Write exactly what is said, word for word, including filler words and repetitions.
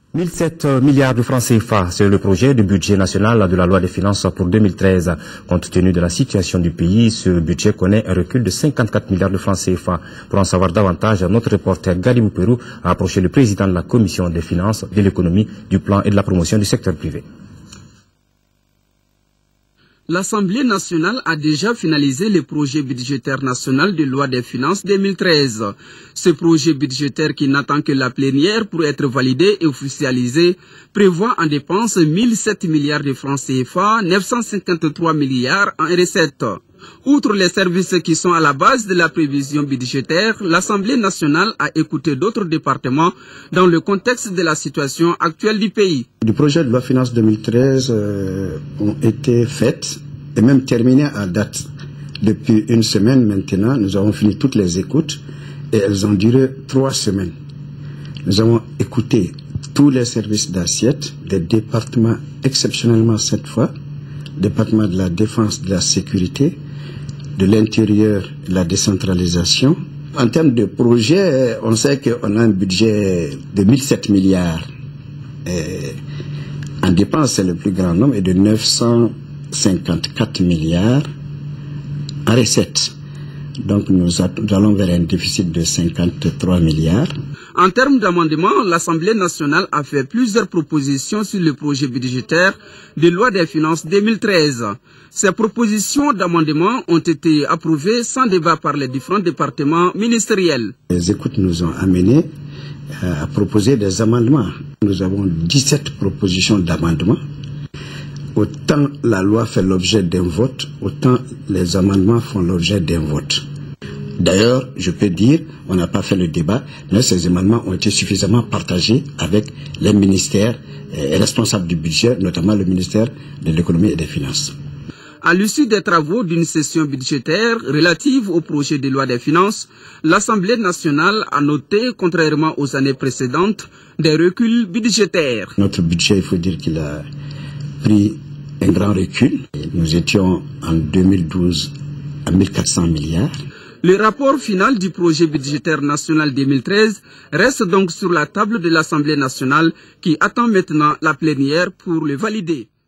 mille sept milliards de francs C F A, c'est le projet de budget national de la loi des finances pour deux mille treize. Compte tenu de la situation du pays, ce budget connaît un recul de cinquante-quatre milliards de francs C F A. Pour en savoir davantage, notre reporter Gary Mouperou a approché le président de la commission des finances, de l'économie, du plan et de la promotion du secteur privé. L'Assemblée nationale a déjà finalisé le projet budgétaire national de loi des finances deux mille treize. Ce projet budgétaire, qui n'attend que la plénière pour être validé et officialisé, prévoit en dépenses mille sept milliards de francs C F A, neuf cent cinquante-trois milliards en recettes. Outre les services qui sont à la base de la prévision budgétaire, l'Assemblée nationale a écouté d'autres départements dans le contexte de la situation actuelle du pays. Du projet de loi finance deux mille treize euh, ont été faites et même terminées à date. Depuis une semaine maintenant, nous avons fini toutes les écoutes et elles ont duré trois semaines. Nous avons écouté tous les services d'assiette des départements, exceptionnellement cette fois, département de la défense, de la sécurité, de l'intérieur, de la décentralisation. En termes de projet, on sait qu'on a un budget de mille sept milliards. Et en dépenses, c'est le plus grand nombre, et de neuf cent cinquante-quatre milliards en recettes. Donc nous, nous allons vers un déficit de cinquante-trois milliards. En termes d'amendement, l'Assemblée nationale a fait plusieurs propositions sur le projet budgétaire de loi des finances deux mille treize. Ces propositions d'amendement ont été approuvées sans débat par les différents départements ministériels. Les écoutes nous ont amenés à proposer des amendements. Nous avons dix-sept propositions d'amendements. Autant la loi fait l'objet d'un vote, autant les amendements font l'objet d'un vote. D'ailleurs, je peux dire, on n'a pas fait le débat, mais ces amendements ont été suffisamment partagés avec les ministères et responsables du budget, notamment le ministère de l'économie et des finances. À l'issue des travaux d'une session budgétaire relative au projet de loi des finances, l'Assemblée nationale a noté, contrairement aux années précédentes, des reculs budgétaires. Notre budget, il faut dire qu'il a pris un grand recul. Nous étions en deux mille douze à mille quatre cents milliards. Le rapport final du projet budgétaire national deux mille treize reste donc sur la table de l'Assemblée nationale qui attend maintenant la plénière pour le valider.